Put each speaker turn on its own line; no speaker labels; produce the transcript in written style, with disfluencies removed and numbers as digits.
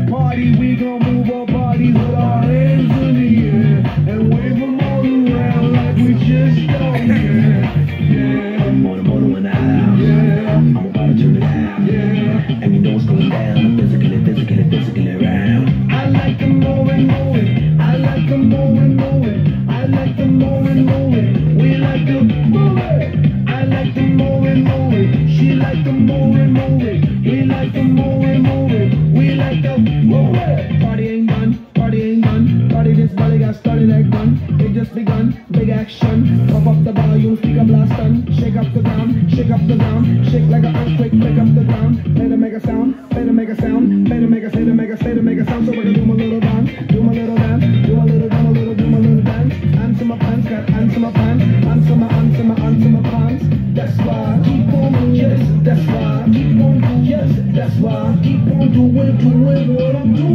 party, we gon' move our bodies with our hands in the air and wave them all around like we just don't care. Yeah,
I'm on a motor and out.
yeah,
I'm about to turn it out.
yeah.
And you know what's going down. Physically around.
I like them moving. I like them moving. I like them moving. We like to move it. I like them moving. She like them moving. We like them moving. We like to move it. Party ain't done. Party this body got started like gun. It just begun. Big action. Pump up the volume, speaker blast on. Shake up the ground. Shake like an earthquake. Pick up the ground. Play to make a sound. Play to make a sound. Play to make a sound. So we're gonna do my little dance. Do my little dance. Do my little dance. Answer my pants. Got answer my pants. Answer my pants. That's why keep on, yes. That's why keep on, yes. That's why keep on doing what I'm doing.